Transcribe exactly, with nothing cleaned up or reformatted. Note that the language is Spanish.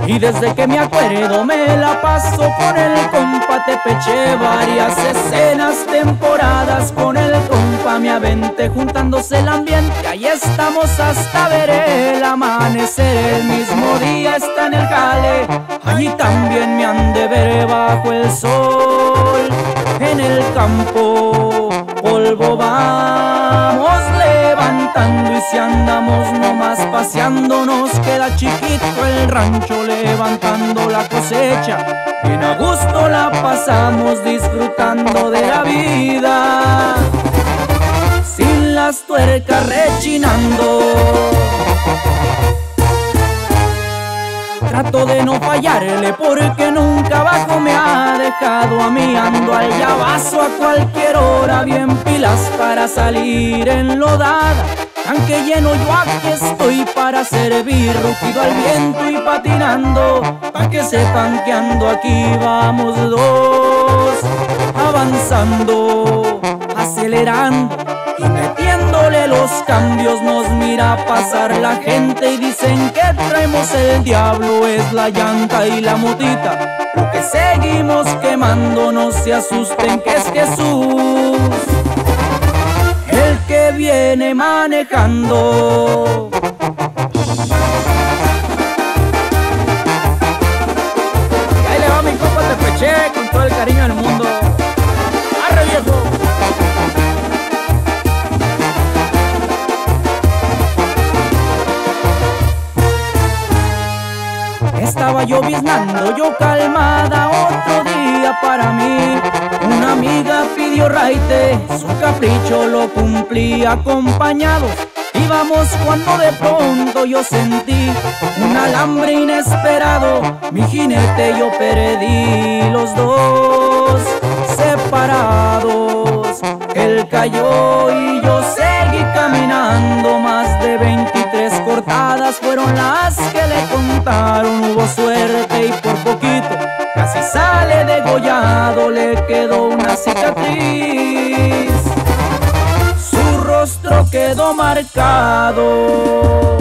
Y desde que me acuerdo me la paso con el compa Tepeche. Varias escenas, temporadas con el compa me aventé, juntándose el ambiente. Ahí estamos hasta ver el amanecer. El mismo día está en el jale, allí también me han de ver bajo el sol. En el campo polvo vamos levantando, y si andamos nomás paseando nos queda chiquito el rancho, levantando la cosecha. Bien a gusto la pasamos disfrutando de la vida, sin las tuercas rechinando. Trato de no fallarle porque nunca abajo me ha dejado. A mí ando al llavazo a cualquier hora, bien pilas para salir enlodada. Tanque lleno yo aquí estoy para servir, rugido al viento y patinando, pa' que sepan que ando aquí. Vamos dos, avanzando, acelerando y metiéndole los cambios. Nos mira pasar la gente y dicen que traemos el diablo. Es la llanta y la motita lo que seguimos quemando. No se asusten que es Jesús el que viene manejando. Y ahí le va mi compa Tepeche con todo el cariño del mundo. ¡Arre, viejo! Estaba yo biznando, yo calmada, otro día para mí. Una amiga pidió raite, su capricho lo cumplí acompañados. Íbamos cuando de pronto yo sentí un alambre inesperado. Mi jinete yo perdí, los dos separados. Él cayó y yo seguí caminando. Más de veintitrés cortadas fueron las que le contaron. Hubo suerte y por poquito casi sale degollado. Le quedó una cicatriz, su rostro quedó marcado.